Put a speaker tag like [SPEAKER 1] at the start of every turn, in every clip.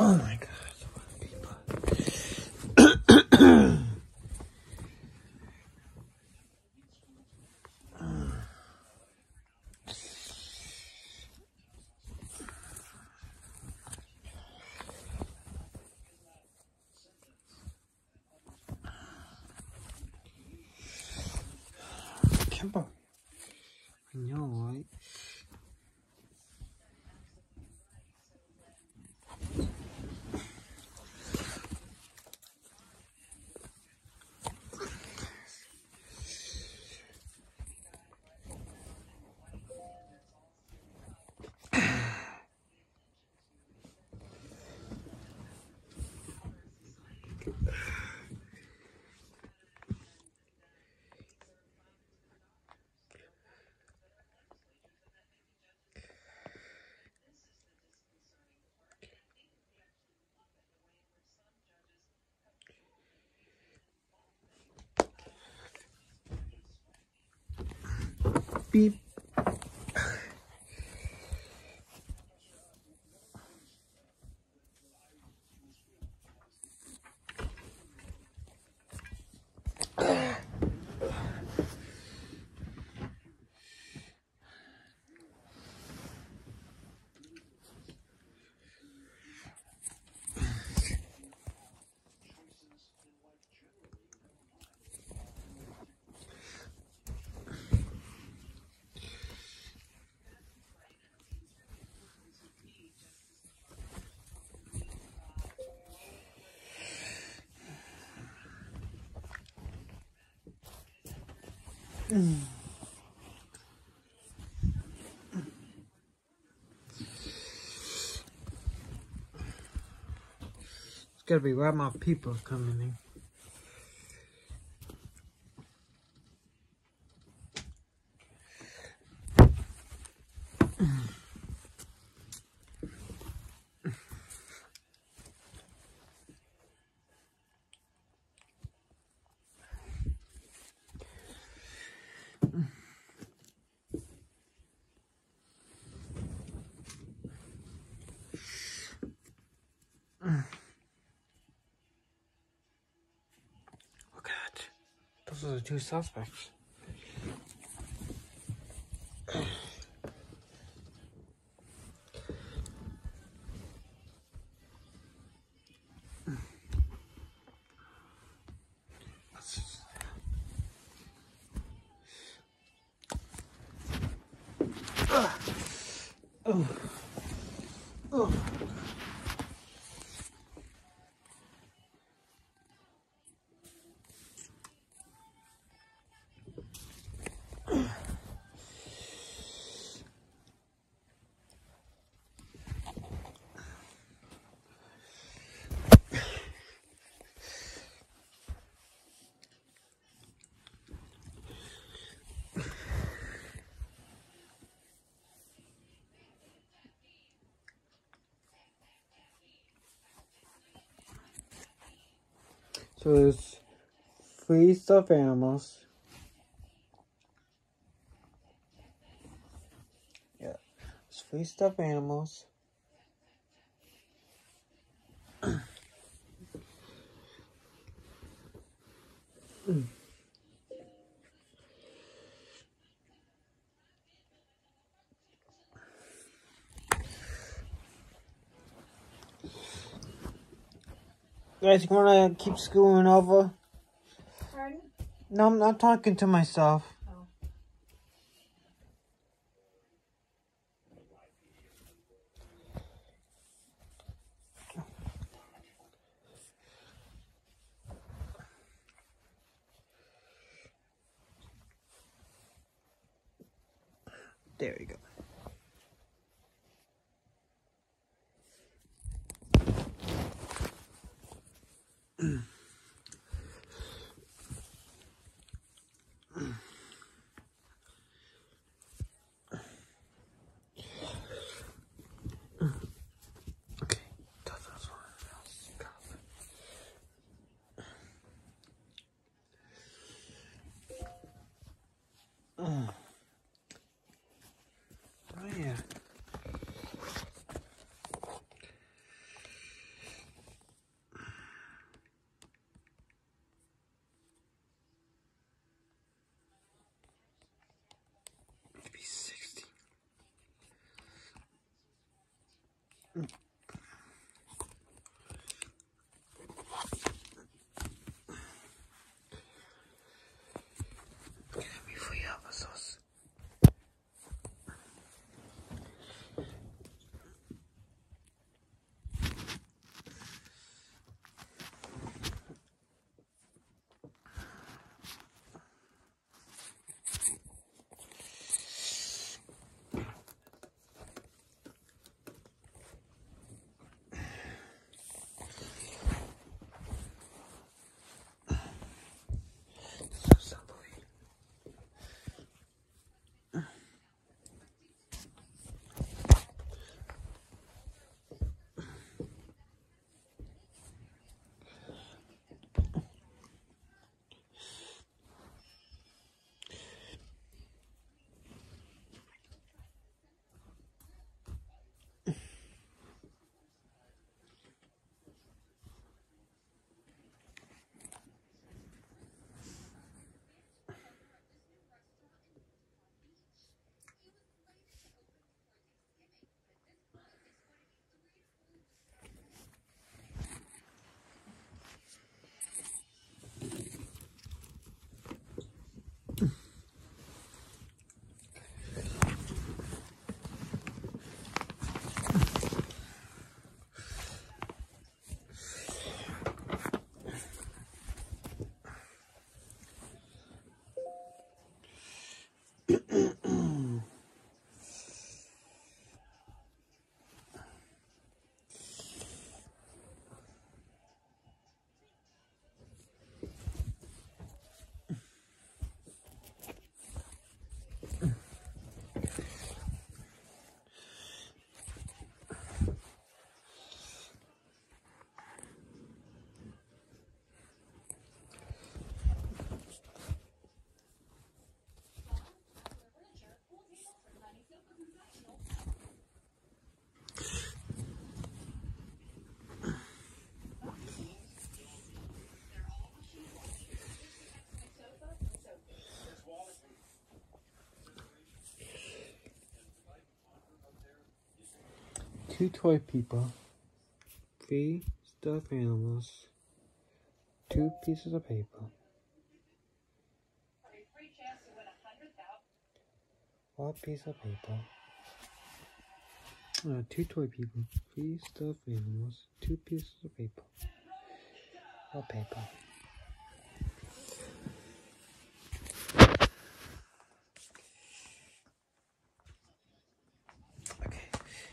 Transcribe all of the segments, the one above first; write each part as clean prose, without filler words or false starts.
[SPEAKER 1] Oh my God. Camper. I know, right? Beep. It's gotta be where my people are coming in. Look at that. Those are the two suspects. Oh. Oh. So there's 3 stuffed animals. Yeah, there's 3 stuffed animals. Guys, you wanna keep screwing over?
[SPEAKER 2] Pardon?
[SPEAKER 1] No, I'm not talking to myself.
[SPEAKER 2] Oh.
[SPEAKER 1] There we go. Okay, that's one else. Oh yeah. 2 toy people, 3 stuffed animals, 2 pieces of paper, 1 piece of paper, 2 toy people, 3 stuffed animals, 2 pieces of paper, or paper. Okay.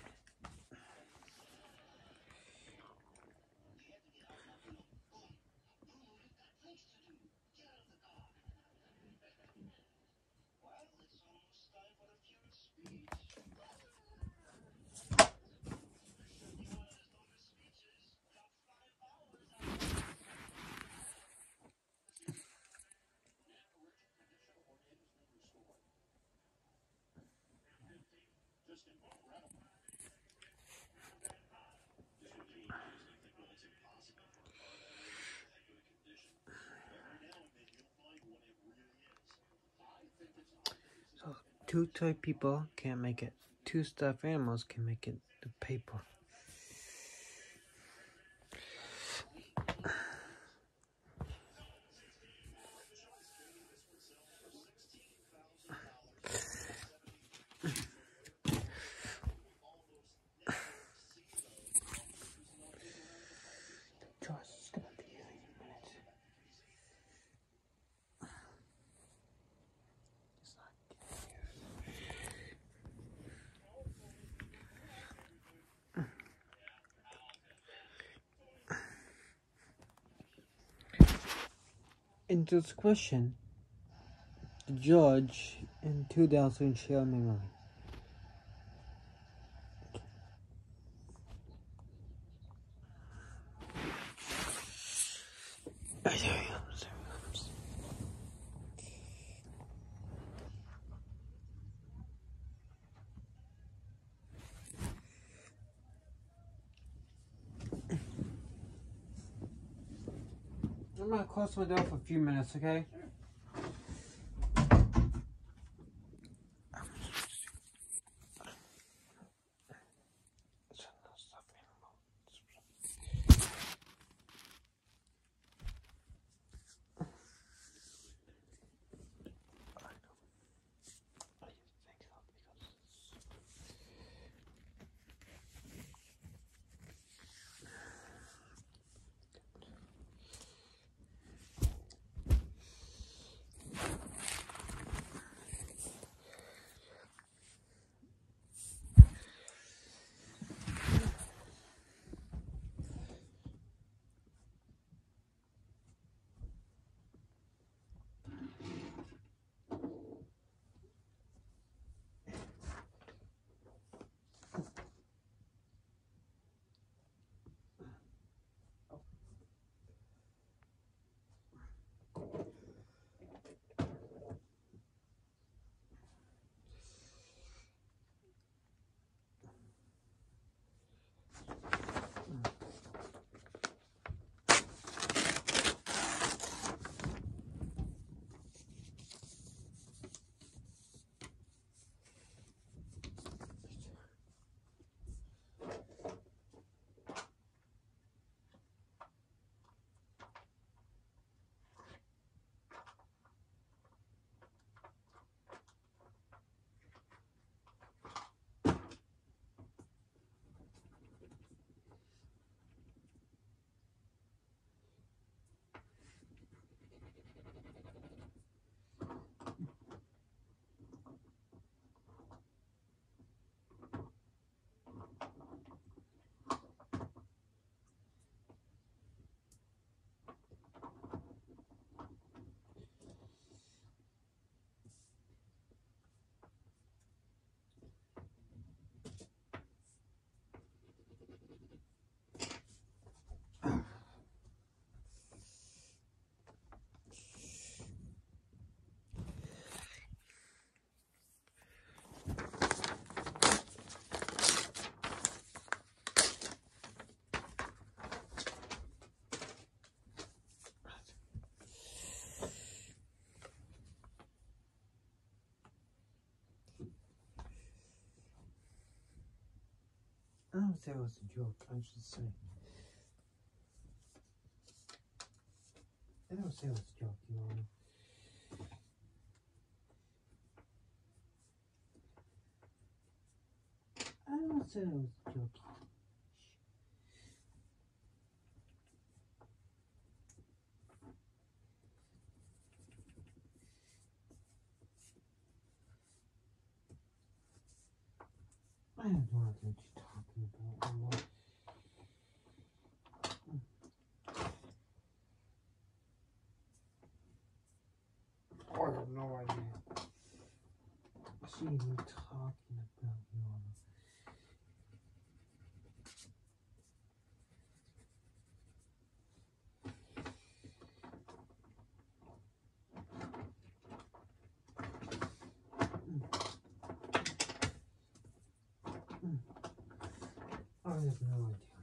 [SPEAKER 1] So 2 toy people can't make it. 2 stuffed animals can make it. The paper. It's gonna be in a minute. It's not in this question, the judge in 2000 share memory. There he comes. I'm gonna close my door for a few minutes, okay? say it was a joke. I should say. I don't say it was a joke, Your Honor. I don't say it was a joke. I have no idea what you're talking about, Emma. I have no idea. What are you talking about, Your Honor? I have no idea.